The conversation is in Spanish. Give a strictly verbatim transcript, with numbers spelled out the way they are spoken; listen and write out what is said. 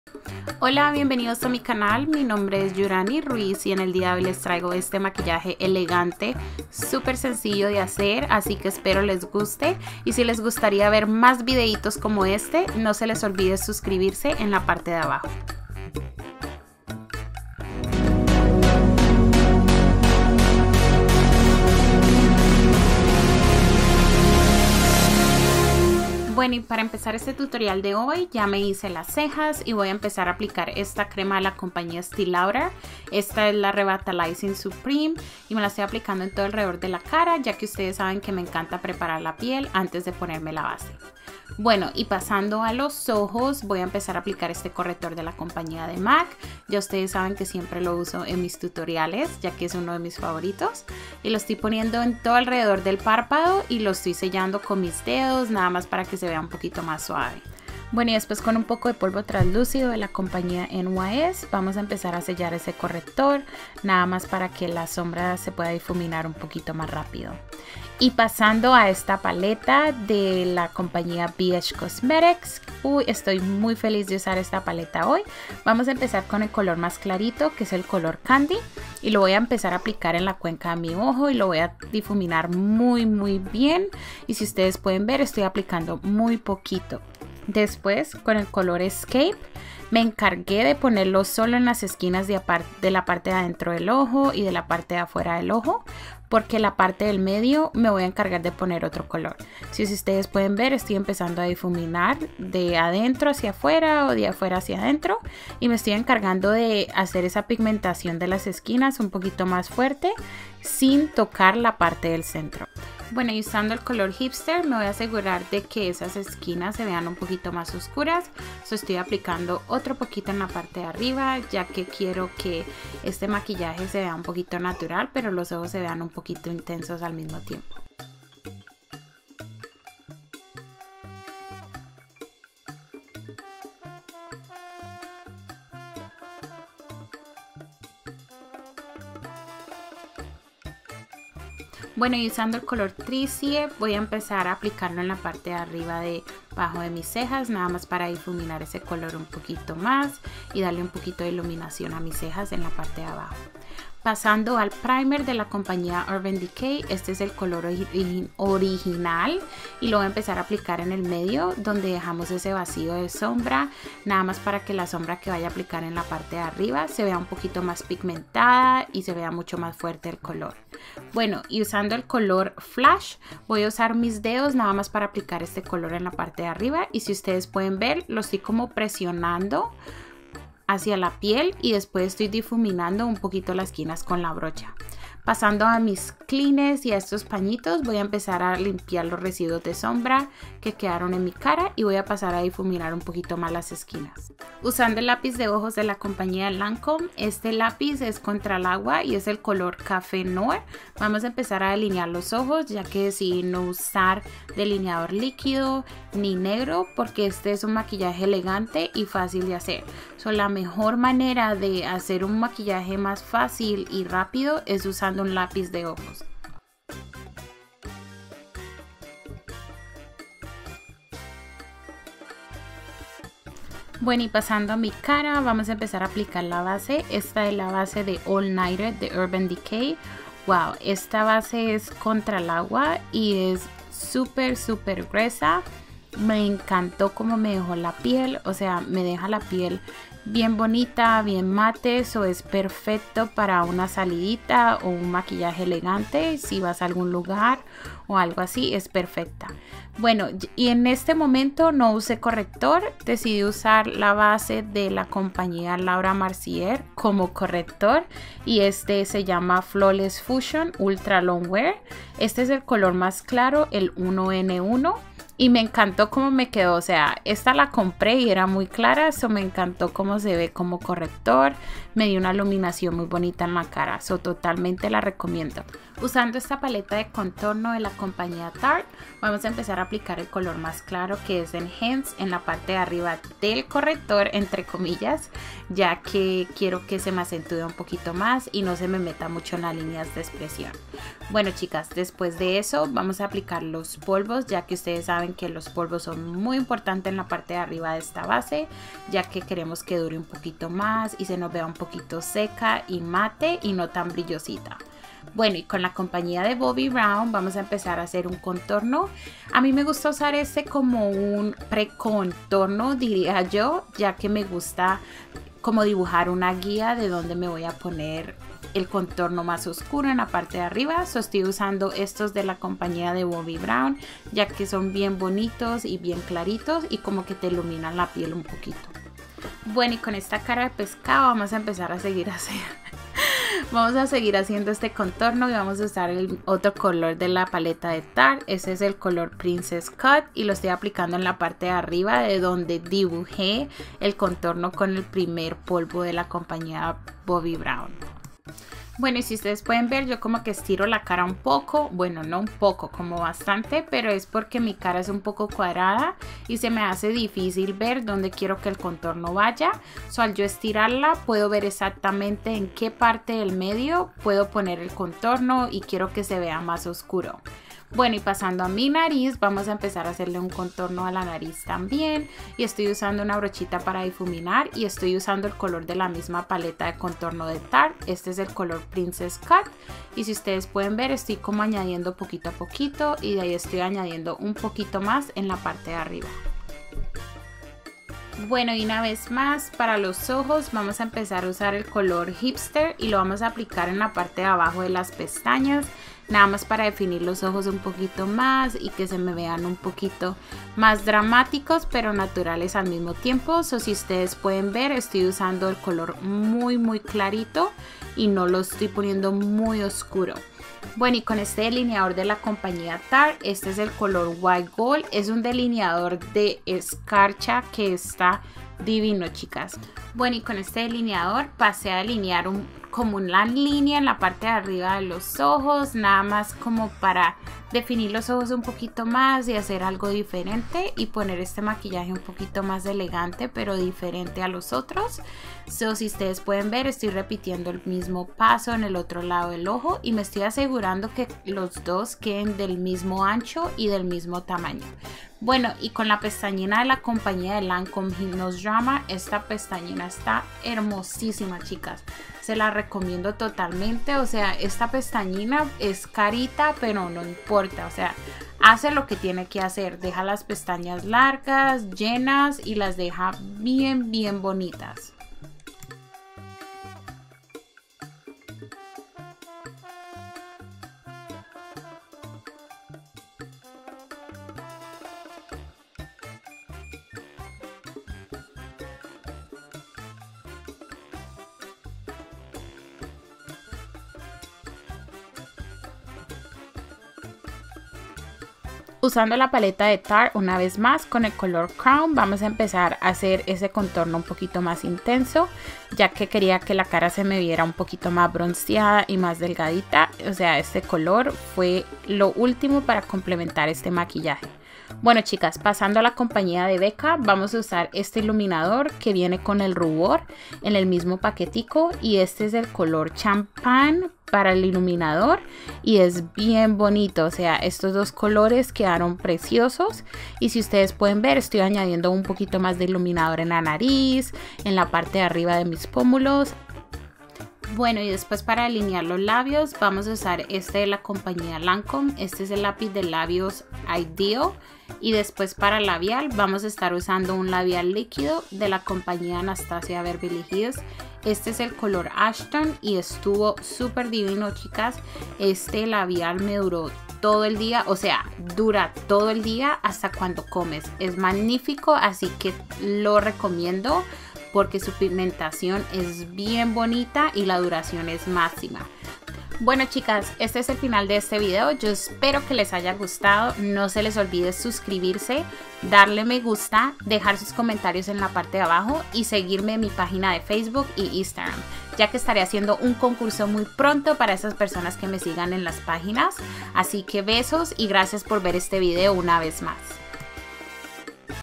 Hola, bienvenidos a mi canal. Mi nombre es Yurani Ruiz y en el día de hoy les traigo este maquillaje elegante, súper sencillo de hacer, así que espero les guste. Y si les gustaría ver más videitos como este, no se les olvide suscribirse en la parte de abajo. Bueno, y para empezar este tutorial de hoy ya me hice las cejas y voy a empezar a aplicar esta crema de la compañía Estée Lauder. Esta es la Revitalizing Supreme y me la estoy aplicando en todo alrededor de la cara, ya que ustedes saben que me encanta preparar la piel antes de ponerme la base. Bueno, y pasando a los ojos, voy a empezar a aplicar este corrector de la compañía de MAC. Ya ustedes saben que siempre lo uso en mis tutoriales, ya que es uno de mis favoritos. Y lo estoy poniendo en todo alrededor del párpado y lo estoy sellando con mis dedos, nada más para que se vea un poquito más suave. Bueno, y después con un poco de polvo translúcido de la compañía N Y S vamos a empezar a sellar ese corrector, nada más para que la sombra se pueda difuminar un poquito más rápido. Y pasando a esta paleta de la compañía B H Cosmetics, uy, estoy muy feliz de usar esta paleta hoy. Vamos a empezar con el color más clarito, que es el color Candy, y lo voy a empezar a aplicar en la cuenca de mi ojo y lo voy a difuminar muy muy bien. Y si ustedes pueden ver, estoy aplicando muy poquito. Después, con el color Escape, me encargué de ponerlo solo en las esquinas de, de la parte de adentro del ojo y de la parte de afuera del ojo, porque la parte del medio me voy a encargar de poner otro color. Si ustedes pueden ver, estoy empezando a difuminar de adentro hacia afuera o de afuera hacia adentro, y me estoy encargando de hacer esa pigmentación de las esquinas un poquito más fuerte sin tocar la parte del centro. Bueno, y usando el color Hipster me voy a asegurar de que esas esquinas se vean un poquito más oscuras. So, estoy aplicando otro poquito en la parte de arriba, ya que quiero que este maquillaje se vea un poquito natural, pero los ojos se vean un poquito intensos al mismo tiempo. Bueno, y usando el color Tricie voy a empezar a aplicarlo en la parte de arriba de abajo de mis cejas, nada más para difuminar ese color un poquito más y darle un poquito de iluminación a mis cejas en la parte de abajo. Pasando al primer de la compañía Urban Decay, este es el color original y lo voy a empezar a aplicar en el medio donde dejamos ese vacío de sombra, nada más para que la sombra que vaya a aplicar en la parte de arriba se vea un poquito más pigmentada y se vea mucho más fuerte el color. Bueno, y usando el color Flash voy a usar mis dedos nada más para aplicar este color en la parte de arriba, y si ustedes pueden ver, lo estoy como presionando hacia la piel y después estoy difuminando un poquito las esquinas con la brocha. Pasando a mis clines y a estos pañitos, voy a empezar a limpiar los residuos de sombra que quedaron en mi cara y voy a pasar a difuminar un poquito más las esquinas. Usando el lápiz de ojos de la compañía Lancome, este lápiz es contra el agua y es el color Café Noir. Vamos a empezar a delinear los ojos, ya que decidí no usar delineador líquido ni negro porque este es un maquillaje elegante y fácil de hacer. So, la mejor manera de hacer un maquillaje más fácil y rápido es usando un lápiz de ojos. Bueno, y pasando a mi cara, vamos a empezar a aplicar la base. Esta es la base de All Nighter de Urban Decay. Wow, esta base es contra el agua y es súper súper gruesa. Me encantó cómo me dejó la piel, o sea, me deja la piel bien bonita, bien mate. Eso es perfecto para una salidita o un maquillaje elegante. Si vas a algún lugar o algo así, es perfecta. Bueno, y en este momento no usé corrector, decidí usar la base de la compañía Laura Mercier como corrector, y este se llama Flawless Fusion Ultra Long Wear. Este es el color más claro, el uno N uno. Y me encantó cómo me quedó, o sea, esta la compré y era muy clara, eso me encantó cómo se ve como corrector, me dio una iluminación muy bonita en la cara, eso totalmente la recomiendo. Usando esta paleta de contorno de la compañía Tarte, vamos a empezar a aplicar el color más claro, que es Enhance, en la parte de arriba del corrector, entre comillas, ya que quiero que se me acentúe un poquito más y no se me meta mucho en las líneas de expresión. Bueno chicas, después de eso vamos a aplicar los polvos, ya que ustedes saben que los polvos son muy importantes en la parte de arriba de esta base, ya que queremos que dure un poquito más y se nos vea un poquito seca y mate y no tan brillosita. Bueno, y con la compañía de Bobbi Brown vamos a empezar a hacer un contorno. A mí me gusta usar este como un pre-contorno, diría yo, ya que me gusta como dibujar una guía de dónde me voy a poner el contorno más oscuro en la parte de arriba. So, estoy usando estos de la compañía de Bobbi Brown, ya que son bien bonitos y bien claritos y como que te iluminan la piel un poquito. Bueno, y con esta cara de pescado vamos a empezar a seguir haciendo vamos a seguir haciendo este contorno y vamos a usar el otro color de la paleta de Tarte. Ese es el color Princess Cut y lo estoy aplicando en la parte de arriba de donde dibujé el contorno con el primer polvo de la compañía Bobbi Brown. Bueno, y si ustedes pueden ver, yo como que estiro la cara un poco, bueno, no un poco, como bastante, pero es porque mi cara es un poco cuadrada y se me hace difícil ver dónde quiero que el contorno vaya. So, al yo estirarla, puedo ver exactamente en qué parte del medio puedo poner el contorno y quiero que se vea más oscuro. Bueno, y pasando a mi nariz, vamos a empezar a hacerle un contorno a la nariz también. Y estoy usando una brochita para difuminar y estoy usando el color de la misma paleta de contorno de Tarte. Este es el color Princess Cut. Y si ustedes pueden ver, estoy como añadiendo poquito a poquito y de ahí estoy añadiendo un poquito más en la parte de arriba. Bueno, y una vez más para los ojos vamos a empezar a usar el color Hipster y lo vamos a aplicar en la parte de abajo de las pestañas, nada más para definir los ojos un poquito más y que se me vean un poquito más dramáticos pero naturales al mismo tiempo. So, si ustedes pueden ver, estoy usando el color muy muy clarito y no lo estoy poniendo muy oscuro. Bueno, y con este delineador de la compañía Tarte, este es el color White Gold, es un delineador de escarcha que está divino, chicas. Bueno, y con este delineador pasé a delinear un, como una línea en la parte de arriba de los ojos, nada más como para definir los ojos un poquito más y hacer algo diferente y poner este maquillaje un poquito más elegante pero diferente a los otros. So, si ustedes pueden ver, estoy repitiendo el mismo paso en el otro lado del ojo y me estoy asegurando que los dos queden del mismo ancho y del mismo tamaño. Bueno, y con la pestañina de la compañía de Lancome Hypnose Drama, esta pestañina está hermosísima, chicas. Se la recomiendo totalmente. O sea, esta pestañina es carita, pero no importa. O sea, hace lo que tiene que hacer. Deja las pestañas largas, llenas y las deja bien, bien bonitas. Usando la paleta de Tarte una vez más con el color Crown, vamos a empezar a hacer ese contorno un poquito más intenso, ya que quería que la cara se me viera un poquito más bronceada y más delgadita. O sea, este color fue lo último para complementar este maquillaje. Bueno, chicas, pasando a la compañía de Becca, vamos a usar este iluminador que viene con el rubor en el mismo paquetico y este es el color champán para el iluminador y es bien bonito. O sea, estos dos colores quedaron preciosos y si ustedes pueden ver, estoy añadiendo un poquito más de iluminador en la nariz, en la parte de arriba de mis pómulos. Bueno, y después para delinear los labios vamos a usar este de la compañía Lancome. Este es el lápiz de labios Ideal. Y después para labial vamos a estar usando un labial líquido de la compañía Anastasia Beverly Hills. Este es el color Ashton y estuvo súper divino, chicas. Este labial me duró todo el día, o sea, dura todo el día hasta cuando comes. Es magnífico, así que lo recomiendo porque su pigmentación es bien bonita y la duración es máxima. Bueno, chicas, este es el final de este video. Yo espero que les haya gustado. No se les olvide suscribirse, darle me gusta, dejar sus comentarios en la parte de abajo y seguirme en mi página de Facebook y Instagram, ya que estaré haciendo un concurso muy pronto para esas personas que me sigan en las páginas. Así que besos y gracias por ver este video una vez más.